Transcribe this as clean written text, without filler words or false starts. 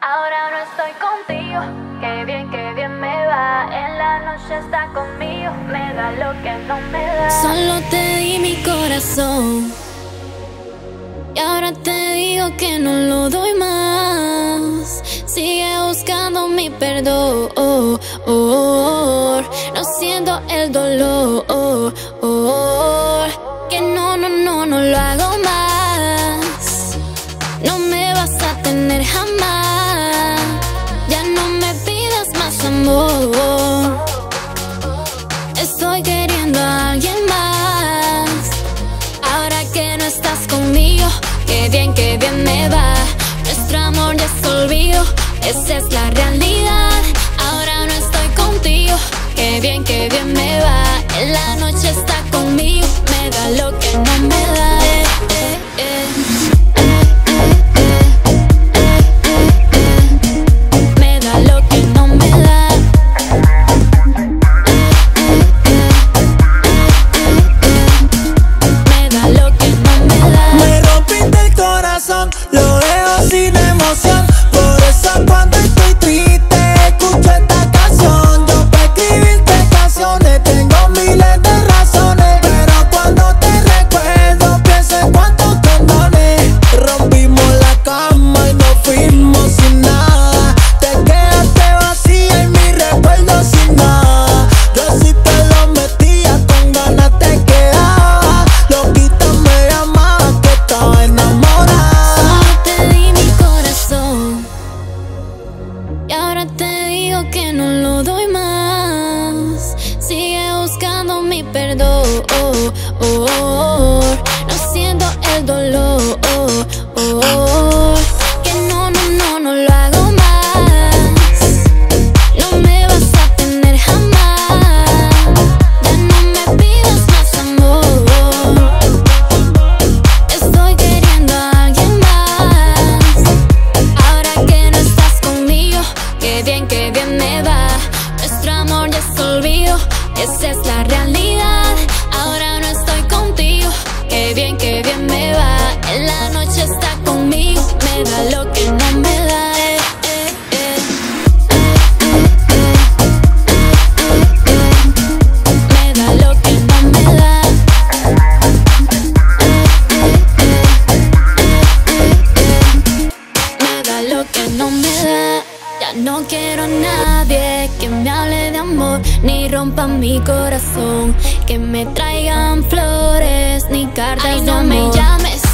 Ahora no estoy contigo, qué bien me va. En la noche está conmigo, me da lo que no me da. Solo te di mi corazón y ahora te digo que no lo doy más. Sigue buscando mi perdón, no siento el dolor, que no lo hago más. No me vas a tener jamás, ya no me pidas más amor. Estoy queriendo a alguien más. Ahora que no estás conmigo, qué bien me va. Nuestro amor ya se olvidó, esa es la realidad. Ahora no estoy contigo, qué bien me va. En la noche está conmigo, me da lo que no me da. Me da lo que no me da. Me da lo que no me da. Me rompiste el corazón, lo dejo sin emoción. Por eso cuando estoy triste escucho esta canción. Yo para escribirte canciones tengo miles de razones, pero cuando te recuerdo pienso en cuántos condones. Rompimos la cama y nos fuimos sin nada. Te quedaste vacía y mi recuerdo sin nada. Yo sí te lo metía, con ganas te quedaba. Loquita me llamaba que estaba enamorada. Solo te di mi corazón y ahora te digo que no lo doy más. Sigue buscando mi perdón, no siento el dolor, que no lo hago más. No me vas a tener jamás, ya no me pidas más amor. Estoy queriendo a alguien más. Ahora que no estás conmigo, qué bien me va. Nuestro amor ya se olvidó, esa es la realidad. Ahora no estoy contigo, qué bien me va. En la noche está conmigo, me da lo que no me da. Me da lo que no me da. Me da lo que no me da. Ya no quiero a nadie que me hable de amor, ni rompa mi corazón, que me traigan flores ni cartas. Ay, no me llames,